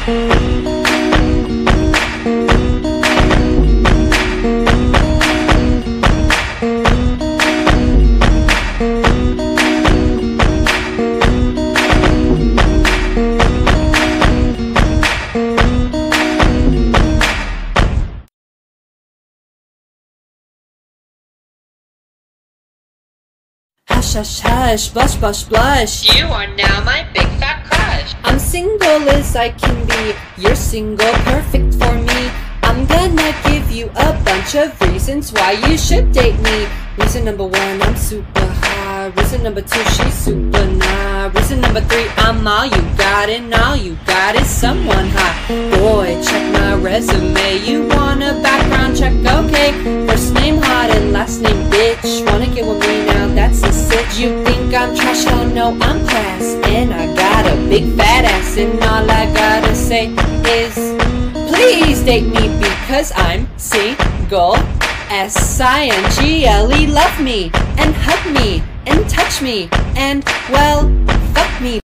Hush, hush, hush, blush, blush, blush. You are now my big fat crush. I'm single as I can be. You're single, perfect for me. I'm gonna give you a bunch of reasons why you should date me. Reason number one, I'm super high. Reason number two, she's super nah. Reason number three, I'm all you got, and all you got is someone hot. Boy, check my resume. You want a background check? Okay. First name hot and last name bitch. Wanna get with me now? That's a sitch. You think I'm trash? Oh no, I'm class, and I got a big fat ass, and all I gotta say is please date me because I'm single. S-I-N-G-L-E. Love me and hug me and touch me and, well, fuck me.